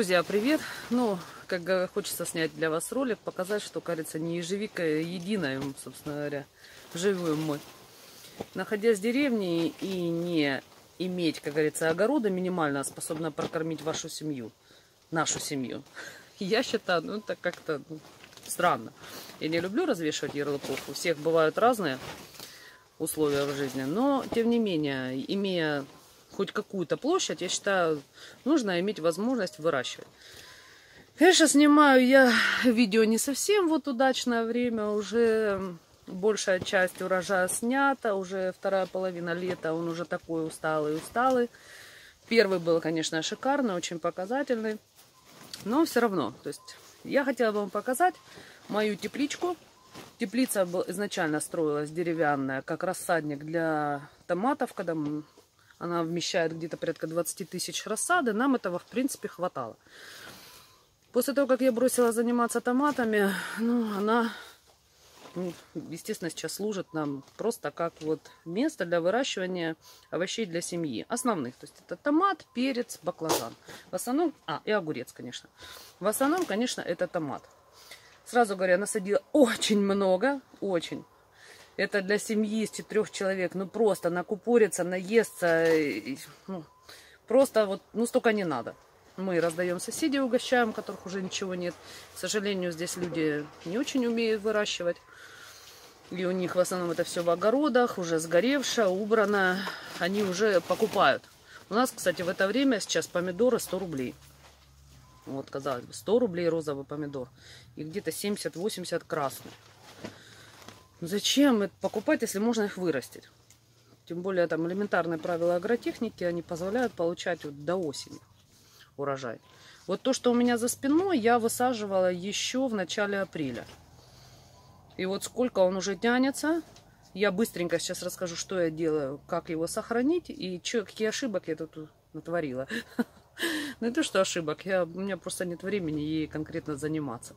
Друзья, привет! Ну, как хочется снять для вас ролик, показать, что, кажется, не ежевика единая, собственно говоря, живем мы. Находясь в деревне и не иметь, как говорится, огорода минимально, способна прокормить вашу семью, нашу семью, я считаю, ну, это как-то странно. Я не люблю развешивать ярлыков, у всех бывают разные условия в жизни, но, тем не менее, имея хоть какую-то площадь, я считаю, нужно иметь возможность выращивать. Конечно, снимаю я видео не совсем вот удачное время, уже большая часть урожая снята, уже вторая половина лета, он уже такой усталый. Первый был, конечно, шикарный, очень показательный, но все равно, то есть я хотела вам показать мою тепличку. Теплица изначально строилась деревянная, как рассадник для томатов, когда она вмещает где-то порядка 20 тысяч рассады, нам этого в принципе хватало. После того, как я бросила заниматься томатами, ну, она, естественно, сейчас служит нам просто как вот место для выращивания овощей для семьи. Основных, то есть это томат, перец, баклажан. В основном, и огурец, конечно. В основном, конечно, это томат. Сразу говоря, насадила очень много, очень. Это для семьи из 4 человек, ну просто накупориться, наесться, ну, просто вот, ну столько не надо. Мы раздаем соседей, угощаем, у которых уже ничего нет. К сожалению, здесь люди не очень умеют выращивать. И у них в основном это все в огородах, уже сгоревшее, убрано. Они уже покупают. У нас, кстати, в это время сейчас помидоры 100 рублей. Вот, казалось бы, 100 рублей розовый помидор. И где-то 70-80 красный. Зачем это покупать, если можно их вырастить? Тем более там элементарные правила агротехники, они позволяют получать вот до осени урожай. Вот то, что у меня за спиной, я высаживала еще в начале апреля. И вот сколько он уже тянется. Я быстренько сейчас расскажу, что я делаю, как его сохранить и какие ошибок я тут натворила. Ну не то, что ошибок, у меня просто нет времени ей конкретно заниматься.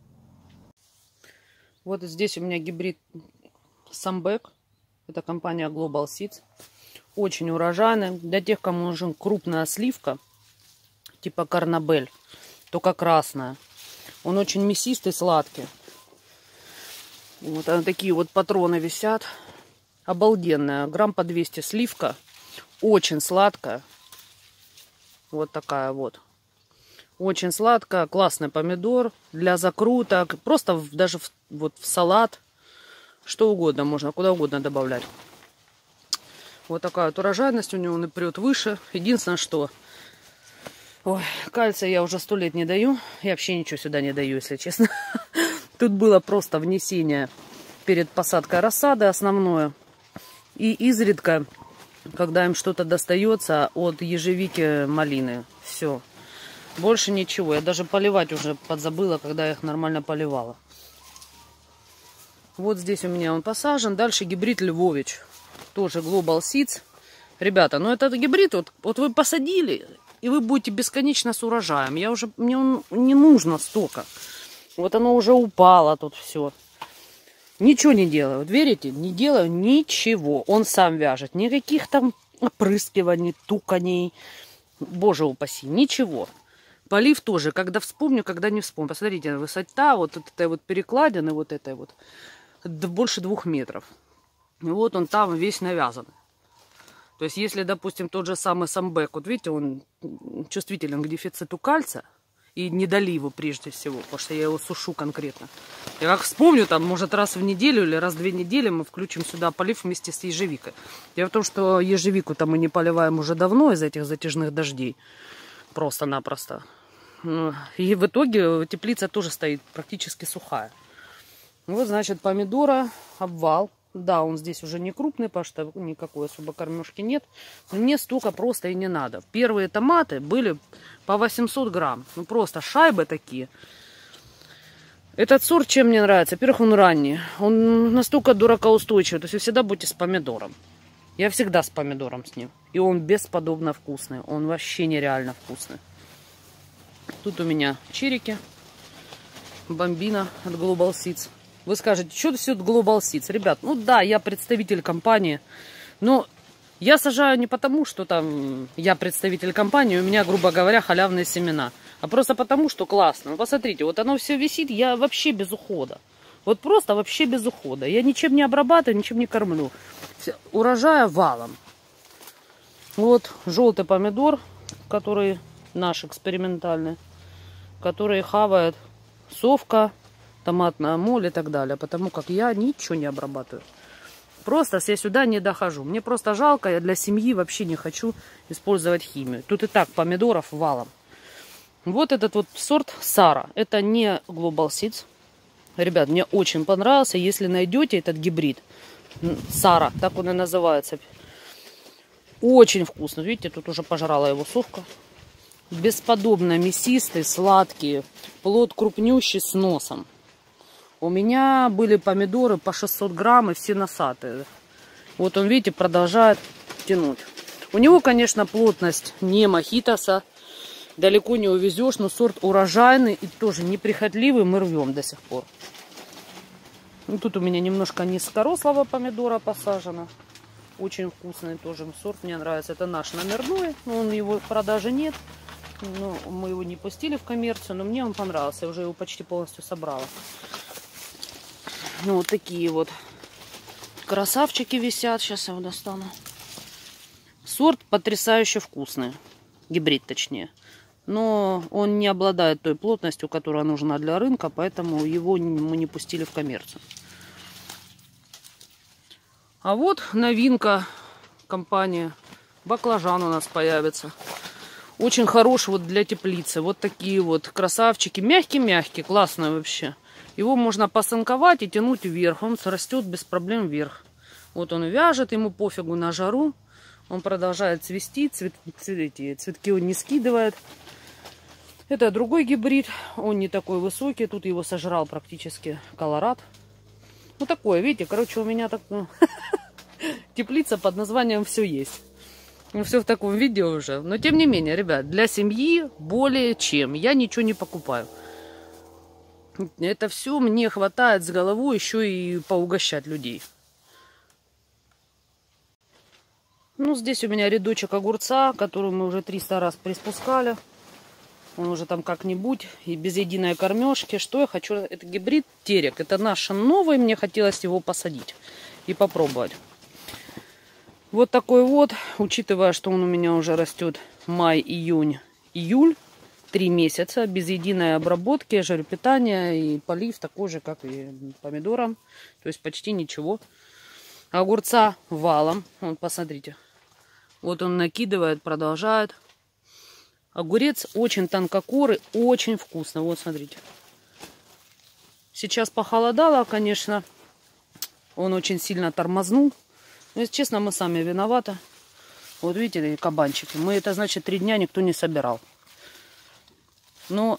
Вот здесь у меня гибрид Самбек. Это компания Global Seeds. Очень урожайный. Для тех, кому нужен крупная сливка, типа Карнабель, только красная. Он очень мясистый, сладкий. Вот такие вот патроны висят. Обалденная. Грамм по 200 сливка. Очень сладкая. Вот такая вот. Очень сладкая, классный помидор для закруток. Просто даже вот в салат. Что угодно можно, куда угодно добавлять. Вот такая вот урожайность у него, он и прет выше. Единственное, что... Ой, кальция я уже 100 лет не даю. Я вообще ничего сюда не даю, если честно. Тут было просто внесение перед посадкой рассады основное. И изредка, когда им что-то достается от ежевики, малины. Все. Больше ничего. Я даже поливать уже подзабыла, когда я их нормально поливала. Вот здесь у меня он посажен. Дальше гибрид Львович. Тоже Global Seeds. Ребята, ну этот гибрид, вот вы посадили, и вы будете бесконечно с урожаем. Мне он не нужно столько. Вот оно уже упало тут все. Ничего не делаю. Вот верите? Не делаю ничего. Он сам вяжет. Никаких там опрыскиваний, туканий. Боже упаси. Ничего. Полив тоже, когда вспомню, когда не вспомню. Посмотрите, высота вот этой вот перекладины, вот этой вот, больше 2 метров. И вот он там весь навязан. То есть, если, допустим, тот же самый Самбек, вот видите, он чувствителен к дефициту кальция и недоливу прежде всего, потому что я его сушу конкретно. Я как вспомню, там, может, раз в неделю или раз в 2 недели мы включим сюда полив вместе с ежевикой. Дело в том, что ежевику-то мы не поливаем уже давно из этих затяжных дождей. Просто-напросто. И в итоге теплица тоже стоит практически сухая. Вот, значит, помидора, обвал. Да, он здесь уже не крупный, потому что никакой особо кормежки нет. Но мне столько просто и не надо. Первые томаты были по 800 грамм. Ну, просто шайбы такие. Этот сорт чем мне нравится? Во-первых, он ранний. Он настолько дуракоустойчивый. То есть вы всегда будете с помидором. Я всегда с помидором с ним. И он бесподобно вкусный. Он вообще нереально вкусный. Тут у меня черики. Бомбина от Global Seeds. Вы скажете, что все Global Seeds? Ребят, ну да, я представитель компании. Но я сажаю не потому, что там я представитель компании, у меня, грубо говоря, халявные семена. а просто потому, что классно. Ну, посмотрите, вот оно все висит, я вообще без ухода. Вот просто вообще без ухода. Я ничем не обрабатываю, ничем не кормлю. Урожая валом. Вот желтый помидор, который наш экспериментальный, который хавает совка, томатная моль и так далее. Потому как я ничего не обрабатываю. Просто я сюда не дохожу. Мне просто жалко, я для семьи вообще не хочу использовать химию. Тут и так помидоров валом. Вот этот вот сорт Сара. Это не Global Seeds. Ребят, мне очень понравился. Если найдете этот гибрид Сара, так он и называется. Очень вкусно. Видите, тут уже пожрала его совка. Бесподобно мясистый, сладкий. Плод крупнющий с носом. У меня были помидоры по 600 грамм и все носатые. Вот он, видите, продолжает тянуть. У него, конечно, плотность не мохитоса. Далеко не увезешь, но сорт урожайный и тоже неприхотливый. Мы рвем до сих пор. Ну, тут у меня немножко низкорослого помидора посажено. Очень вкусный тоже сорт, мне нравится. Это наш номерной, но он его в продаже нет. Но мы его не пустили в коммерцию, но мне он понравился. Я уже его почти полностью собрала. Ну, вот такие вот красавчики висят. Сейчас я его достану. Сорт потрясающе вкусный. Гибрид, точнее. Но он не обладает той плотностью, которая нужна для рынка, поэтому его мы не пустили в коммерцию. А вот новинка компании. Баклажан у нас появится. Очень хороший вот для теплицы. Вот такие вот красавчики. Мягкий-мягкий, классно вообще. Его можно посынковать и тянуть вверх. Он растет без проблем вверх. Вот он вяжет, ему пофигу на жару. Он продолжает цвести. Цветки он не скидывает. Это другой гибрид. Он не такой высокий. Тут его сожрал практически Колорад. Ну такое, видите, короче, у меня так теплица под названием «Все есть». Ну, все в таком виде уже. Но тем не менее, ребят, для семьи более чем. Я ничего не покупаю. Это все мне хватает с головой еще и поугощать людей. Ну, здесь у меня рядочек огурца, который мы уже 300 раз приспускали. Он уже там как-нибудь и без единой кормежки. Что я хочу? Это гибрид Терек. Это наш новый. Мне хотелось его посадить и попробовать. Вот такой вот. Учитывая, что он у меня уже растет май, июнь, июль. 3 месяца без единой обработки, жиропитания и полив такой же, как и помидорам. То есть почти ничего. Огурца валом. Вот посмотрите. Вот он накидывает, продолжает. Огурец очень тонкокорый, очень вкусно. Вот смотрите. Сейчас похолодало, конечно. Он очень сильно тормознул. Но, если честно, мы сами виноваты. Вот видите, кабанчики. Мы это, значит, 3 дня никто не собирал. Но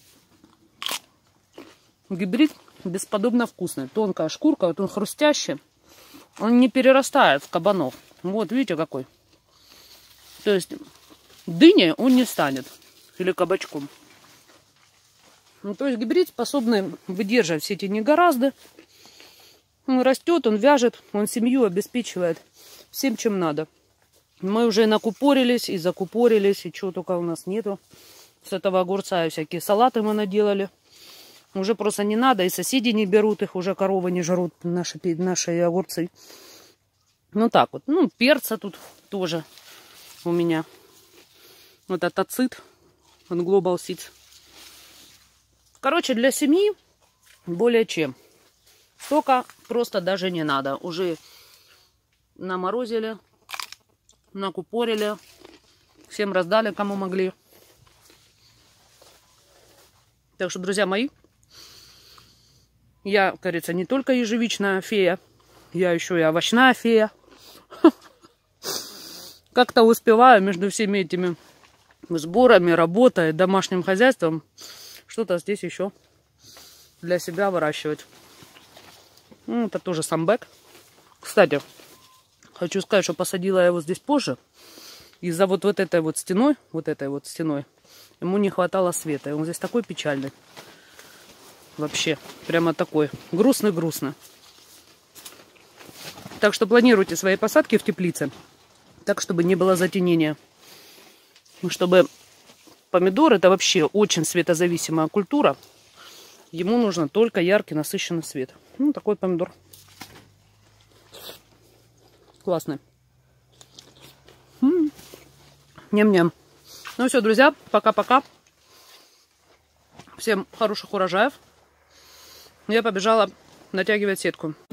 гибрид бесподобно вкусный. Тонкая шкурка, вот он хрустящий. Он не перерастает в кабанов. Вот, видите, какой. То есть дыней он не станет. Или кабачком. Ну, то есть гибрид способный выдерживать все эти негоразды. Он растет, он вяжет, он семью обеспечивает всем, чем надо. Мы уже накупорились и закупорились, и чего только у нас нету. С этого огурца и всякие салаты мы наделали. Уже просто не надо, и соседи не берут их, уже коровы не жрут наши огурцы. Ну так вот, ну перца тут тоже у меня. Вот это ацид, от Global Seeds. Короче, для семьи более чем. Столько просто даже не надо. Уже наморозили, накупорили, всем раздали, кому могли. Так что, друзья мои, я, как говорится, не только ежевичная фея, я еще и овощная фея. Как-то успеваю между всеми этими сборами, работой, домашним хозяйством, что-то здесь еще для себя выращивать. Ну, это тоже самбек. Кстати, хочу сказать, что посадила я его здесь позже. Из-за вот этой вот стеной, ему не хватало света. И он здесь такой печальный. Вообще, прямо такой. Грустный-грустный. Так что планируйте свои посадки в теплице. Так, чтобы не было затенения. Чтобы помидор это вообще очень светозависимая культура. Ему нужно только яркий, насыщенный свет. Ну, такой помидор. Классный. Ням-ням. Ну все, друзья, пока-пока. Всем хороших урожаев. Я побежала натягивать сетку.